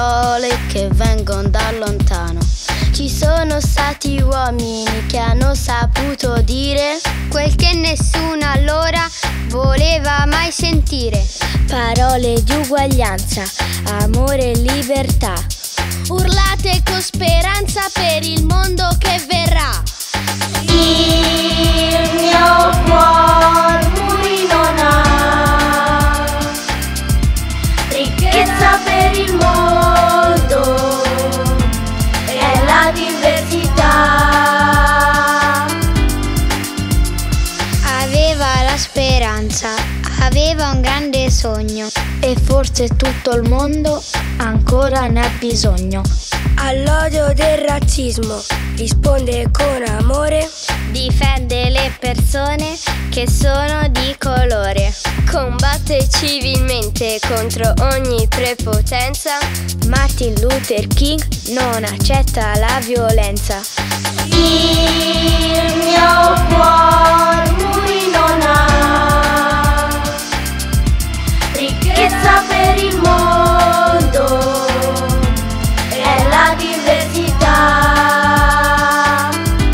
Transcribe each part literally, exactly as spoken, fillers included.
parole che vengono da lontano. Ci sono stati uomini che hanno saputo dire quel che nessuno allora voleva mai sentire. Parole di uguaglianza, amore e libertà, urlate con speranza per il mondo che verrà. Il mio cuore muri non ha ricchezza per il mondo, è la diversità. Aveva la speranza, aveva un grande sogno e forse tutto il mondo ancora ne ha bisogno. All'odio del razzismo risponde con amore, difende le persone che sono di colore, combatte civilmente contro ogni prepotenza. Martin Luther King non accetta la violenza. Il mio cuore muri non ha ricchezza per il mondo, è la diversità.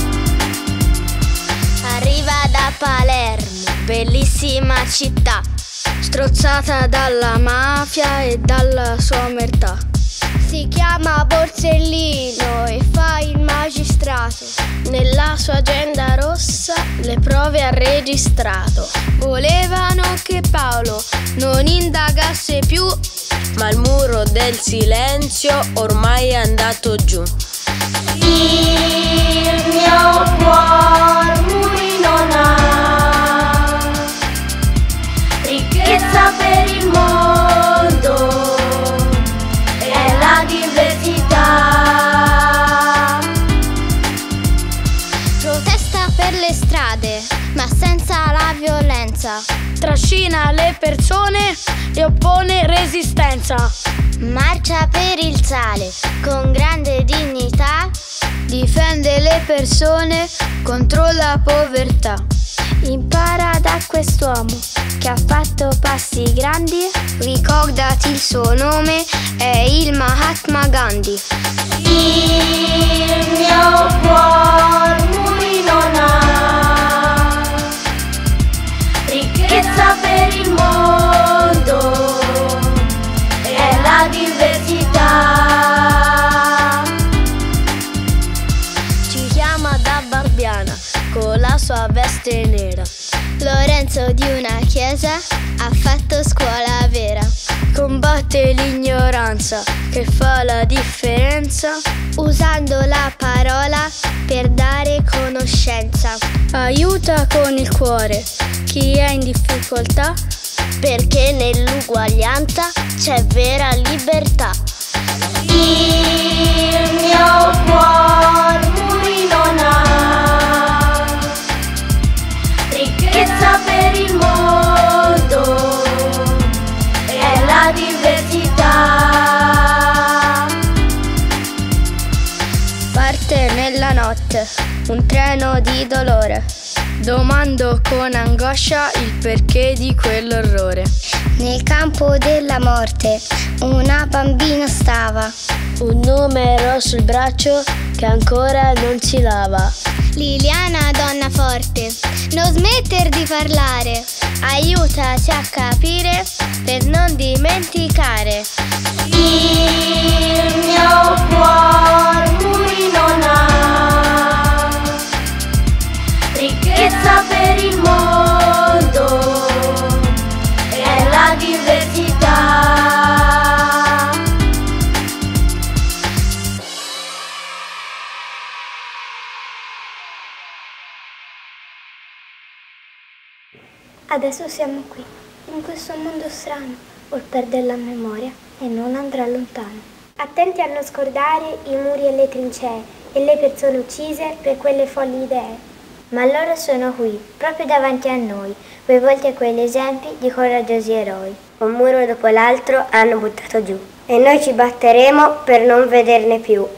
Arriva da Palermo, bellissima città, strozzata dalla mafia e dalla sua omertà. Si chiama Borsellino e fa il magistrato, nella sua agenda rossa le prove ha registrato. Volevano che Paolo non indagasse più, ma il muro del silenzio ormai è andato giù. Il mio cuore muri non ha ricchezza per il mondo, è la diversità. Protesta per le strade, ma senza la violenza. trascina le persone e oppone resistenza. Marcia per il sale con grande dignità, difende le persone contro la povertà. Impara da quest'uomo che ha fatto passi grandi, ricordati il suo nome, è il Mahatma Gandhi. Il mio cuore muri non ha ricchezza per il mondo, è la diversità. Ci chiama da Barbiana con la sua veste nera. Lorenzo di una chiesa ha fatto scuola vera. Combatte l'ignoranza che fa la differenza, usando la parola per dare conoscenza. Aiuta con il cuore chi è in difficoltà, perché nell'uguaglianza c'è vera libertà. Il mio cuore muri non ha ricchezza per il mondo, è la diversità. Parte nella notte un treno di dolore, domando con angoscia il perché di quell'orrore. Nel campo della morte una bambina stava, un numero sul braccio che ancora non si lava. Liliana, donna forte, non smetter di parlare, aiutaci a capire per non dimenticare. Il mio cuore muri non ha ricchezza per il mondo, è la diversità. Adesso siamo qui, in questo mondo strano, or perde la memoria e non andrà lontano. Attenti a non scordare i muri e le trincee e le persone uccise per quelle folli idee. Ma loro sono qui, proprio davanti a noi, quei volti e quegli esempi di coraggiosi eroi. Un muro dopo l'altro hanno buttato giù. E noi ci batteremo per non vederne più.